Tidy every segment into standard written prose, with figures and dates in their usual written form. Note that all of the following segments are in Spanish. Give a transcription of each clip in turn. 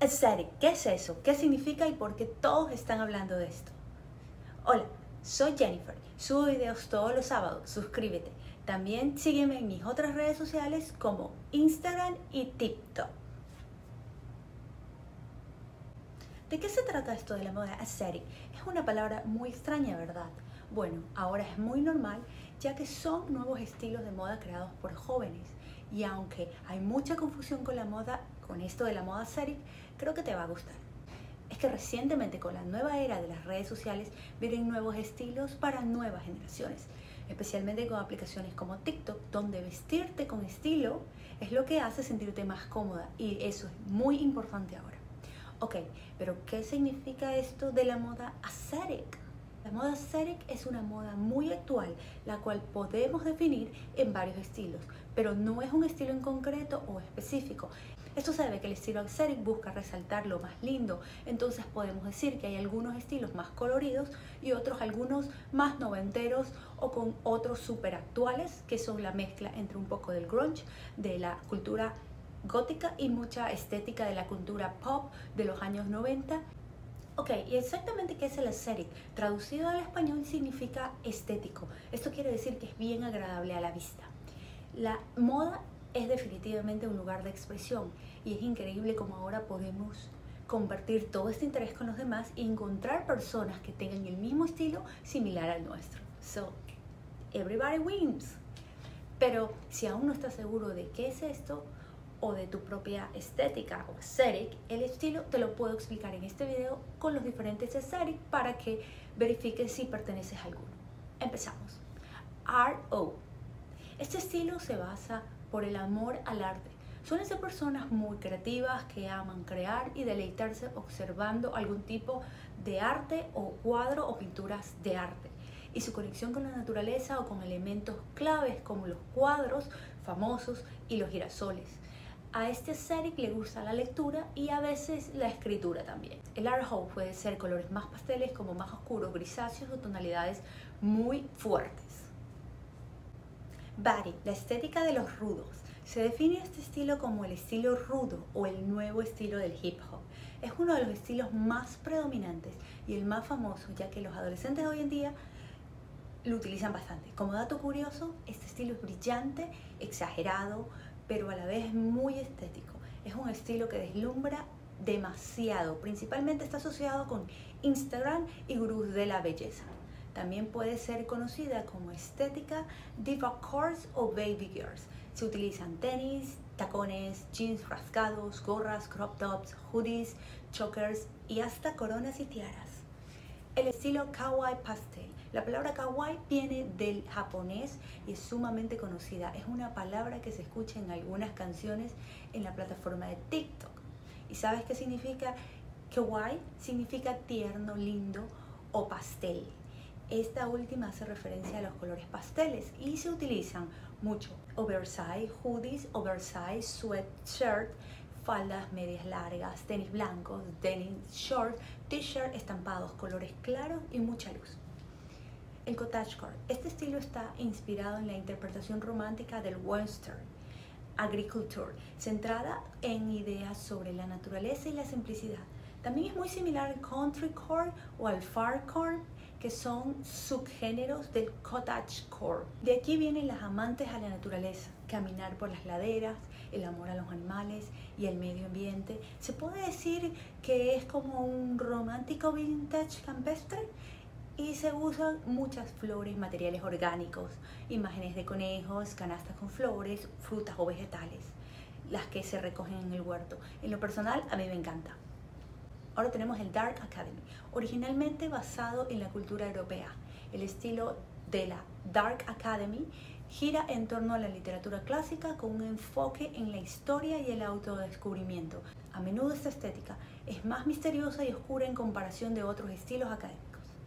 Aesthetic, ¿qué es eso? ¿Qué significa y por qué todos están hablando de esto? Hola, soy Jennifer, subo videos todos los sábados, suscríbete. También sígueme en mis otras redes sociales como Instagram y TikTok. ¿De qué se trata esto de la moda aesthetic? Es una palabra muy extraña, ¿verdad? Bueno, ahora es muy normal ya que son nuevos estilos de moda creados por jóvenes. Y aunque hay mucha confusión con la moda, con esto de la moda aesthetic, creo que te va a gustar. Es que recientemente con la nueva era de las redes sociales vienen nuevos estilos para nuevas generaciones, especialmente con aplicaciones como TikTok, donde vestirte con estilo es lo que hace sentirte más cómoda y eso es muy importante ahora. Ok, pero ¿qué significa esto de la moda aesthetic? La moda aesthetic es una moda muy actual, la cual podemos definir en varios estilos, pero no es un estilo en concreto o específico. Esto se debe que el estilo aesthetic busca resaltar lo más lindo, entonces podemos decir que hay algunos estilos más coloridos y otros algunos más noventeros o con otros súper actuales, que son la mezcla entre un poco del grunge, de la cultura gótica y mucha estética de la cultura pop de los años 90. Ok, ¿y exactamente qué es el aesthetic? Traducido al español significa estético. Esto quiere decir que es bien agradable a la vista. La moda es definitivamente un lugar de expresión y es increíble cómo ahora podemos compartir todo este interés con los demás y encontrar personas que tengan el mismo estilo similar al nuestro. So, everybody wins. Pero si aún no estás seguro de qué es esto, o de tu propia estética o aesthetic, el estilo te lo puedo explicar en este video con los diferentes aesthetic para que verifiques si perteneces a alguno. Empezamos. RO. Este estilo se basa por el amor al arte. Suelen ser personas muy creativas que aman crear y deleitarse observando algún tipo de arte o cuadro o pinturas de arte y su conexión con la naturaleza o con elementos claves como los cuadros famosos y los girasoles. A este aesthetic le gusta la lectura y a veces la escritura también. El art house puede ser colores más pasteles como más oscuros, grisáceos o tonalidades muy fuertes. Body, la estética de los rudos. Se define este estilo como el estilo rudo o el nuevo estilo del hip hop. Es uno de los estilos más predominantes y el más famoso, ya que los adolescentes de hoy en día lo utilizan bastante. Como dato curioso, este estilo es brillante, exagerado, pero a la vez muy estético. Es un estilo que deslumbra demasiado, principalmente está asociado con Instagram y gurús de la belleza. También puede ser conocida como estética diva girls o baby girls. Se utilizan tenis, tacones, jeans rasgados, gorras, crop tops, hoodies, chokers y hasta coronas y tiaras. El estilo kawaii pastel. La palabra kawaii viene del japonés y es sumamente conocida. Es una palabra que se escucha en algunas canciones en la plataforma de TikTok. ¿Y sabes qué significa? Kawaii significa tierno, lindo o pastel. Esta última hace referencia a los colores pasteles y se utilizan mucho. Oversize hoodies, oversize sweatshirt, faldas medias largas, tenis blancos, denim short, t-shirt estampados, colores claros y mucha luz. El cottagecore. Este estilo está inspirado en la interpretación romántica del western agriculture, centrada en ideas sobre la naturaleza y la simplicidad. También es muy similar al countrycore o al farcore, que son subgéneros del cottagecore. De aquí vienen las amantes a la naturaleza, caminar por las laderas, el amor a los animales y el medio ambiente. Se puede decir que es como un romántico vintage campestre y se usan muchas flores, materiales orgánicos, imágenes de conejos, canastas con flores, frutas o vegetales, las que se recogen en el huerto. En lo personal, a mí me encanta. Ahora tenemos el Dark Academy, originalmente basado en la cultura europea. El estilo de la Dark Academy gira en torno a la literatura clásica con un enfoque en la historia y el autodescubrimiento. A menudo esta estética es más misteriosa y oscura en comparación de otros estilos académicos.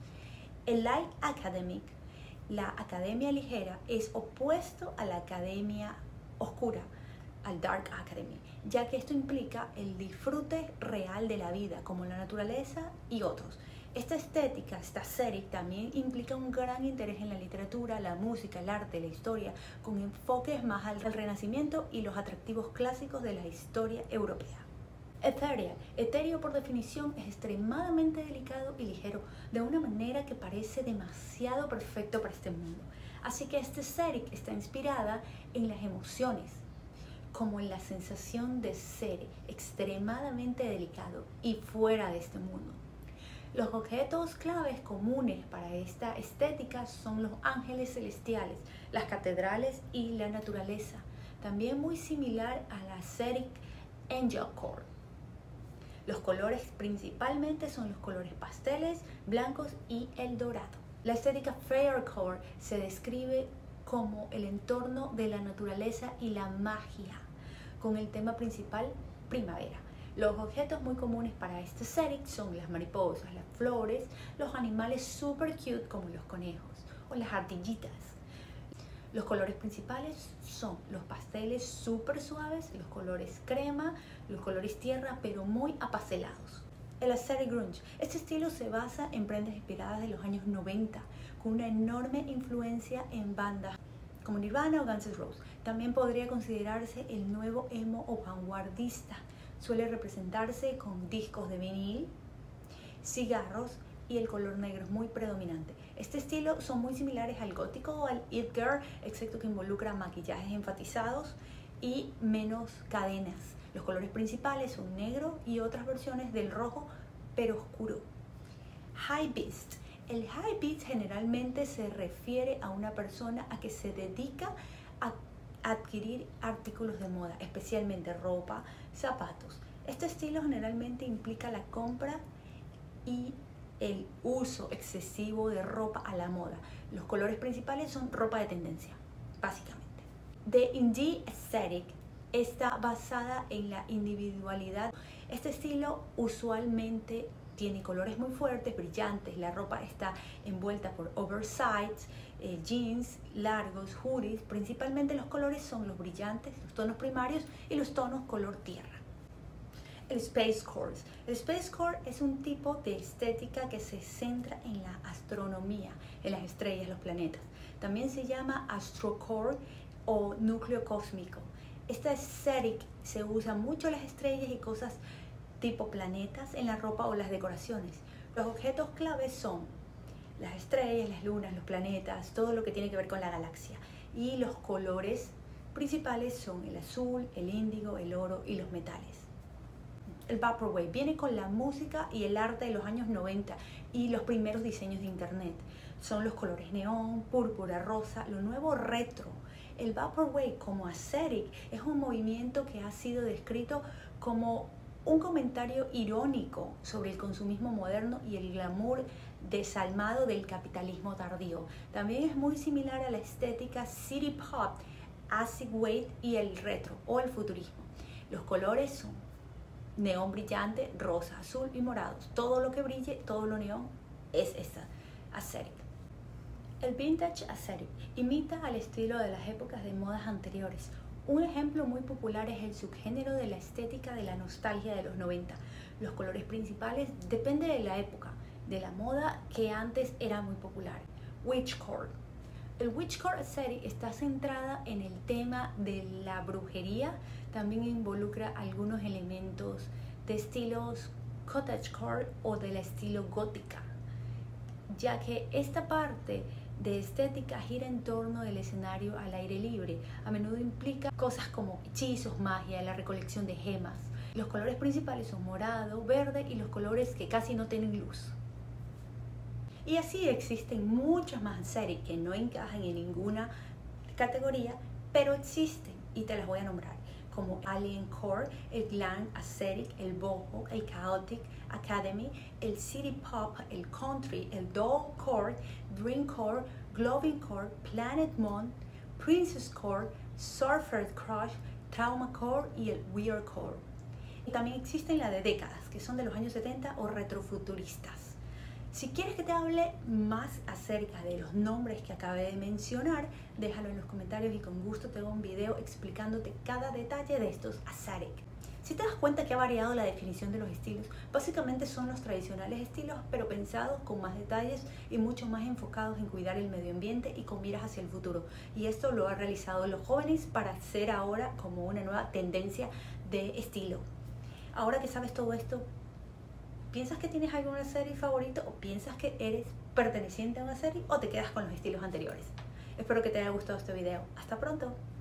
El Light Academic, la academia ligera, es opuesto a la academia oscura, al Dark Academy, ya que esto implica el disfrute real de la vida, como la naturaleza y otros. Esta estética, esta serie, también implica un gran interés en la literatura, la música, el arte, la historia, con enfoques más al Renacimiento y los atractivos clásicos de la historia europea. Ethereal. Etéreo por definición es extremadamente delicado y ligero, de una manera que parece demasiado perfecto para este mundo. Así que esta aesthetic está inspirada en las emociones, como en la sensación de ser extremadamente delicado y fuera de este mundo. Los objetos claves comunes para esta estética son los ángeles celestiales, las catedrales y la naturaleza, también muy similar a la aesthetic Angelcore. Los colores principalmente son los colores pasteles, blancos y el dorado. La estética Faircore se describe como el entorno de la naturaleza y la magia, con el tema principal primavera. Los objetos muy comunes para este aesthetic son las mariposas, las flores, los animales super cute como los conejos o las ardillitas. Los colores principales son los pasteles súper suaves, los colores crema, los colores tierra, pero muy apacelados. El aesthetic grunge. Este estilo se basa en prendas inspiradas de los años 90, con una enorme influencia en bandas como Nirvana o Guns N' Roses. También podría considerarse el nuevo emo o vanguardista. Suele representarse con discos de vinil, cigarros, y el color negro es muy predominante. Este estilo son muy similares al gótico o al it girl, excepto que involucra maquillajes enfatizados y menos cadenas. Los colores principales son negro y otras versiones del rojo, pero oscuro. High beast. El high beast generalmente se refiere a una persona a que se dedica a adquirir artículos de moda, especialmente ropa, zapatos. Este estilo generalmente implica la compra y el uso excesivo de ropa a la moda. Los colores principales son ropa de tendencia, básicamente. The Indie Aesthetic está basada en la individualidad. Este estilo usualmente tiene colores muy fuertes, brillantes. La ropa está envuelta por oversize, jeans largos, hoodies. Principalmente los colores son los brillantes, los tonos primarios y los tonos color tierra. El Spacecore. El Spacecore es un tipo de estética que se centra en la astronomía, en las estrellas, los planetas. También se llama Astrocore o núcleo cósmico. Esta aesthetic se usa mucho en las estrellas y cosas tipo planetas en la ropa o las decoraciones. Los objetos claves son las estrellas, las lunas, los planetas, todo lo que tiene que ver con la galaxia. Y los colores principales son el azul, el índigo, el oro y los metales. El Vaporwave viene con la música y el arte de los años 90 y los primeros diseños de internet. Son los colores neón, púrpura, rosa, lo nuevo retro. El Vaporwave como aesthetic es un movimiento que ha sido descrito como un comentario irónico sobre el consumismo moderno y el glamour desalmado del capitalismo tardío. También es muy similar a la estética city pop, acid wave y el retro o el futurismo. Los colores son neón brillante, rosa, azul y morados. Todo lo que brille, todo lo neón es esta aesthetic. El vintage aesthetic imita al estilo de las épocas de modas anteriores. Un ejemplo muy popular es el subgénero de la estética de la nostalgia de los 90. Los colores principales dependen de la época, de la moda que antes era muy popular. Witchcore. El Witchcore aesthetic está centrada en el tema de la brujería. También involucra algunos elementos de estilos cottagecore o del estilo gótica, ya que esta parte de estética gira en torno del escenario al aire libre. A menudo implica cosas como hechizos, magia, la recolección de gemas. Los colores principales son morado, verde y los colores que casi no tienen luz. Y así existen muchas más aesthetics que no encajan en ninguna categoría, pero existen y te las voy a nombrar, como Aliencore, el Glam Aesthetic, el Boho, el Chaotic Academy, el City Pop, el Country, el Dollcore, Dreamcore, Glowingcore, Planet Moon, Princesscore, Surfer Crush, Traumacore y el Weirdcore. Y también existen las de décadas, que son de los años 70 o retrofuturistas. Si quieres que te hable más acerca de los nombres que acabé de mencionar, déjalo en los comentarios y con gusto te hago un video explicándote cada detalle de estos aesthetic. Si te das cuenta que ha variado la definición de los estilos, básicamente son los tradicionales estilos, pero pensados con más detalles y mucho más enfocados en cuidar el medio ambiente y con miras hacia el futuro. Y esto lo han realizado los jóvenes para ser ahora como una nueva tendencia de estilo. Ahora que sabes todo esto, ¿piensas que tienes alguna serie favorita o piensas que eres perteneciente a una serie o te quedas con los estilos anteriores? Espero que te haya gustado este video. Hasta pronto.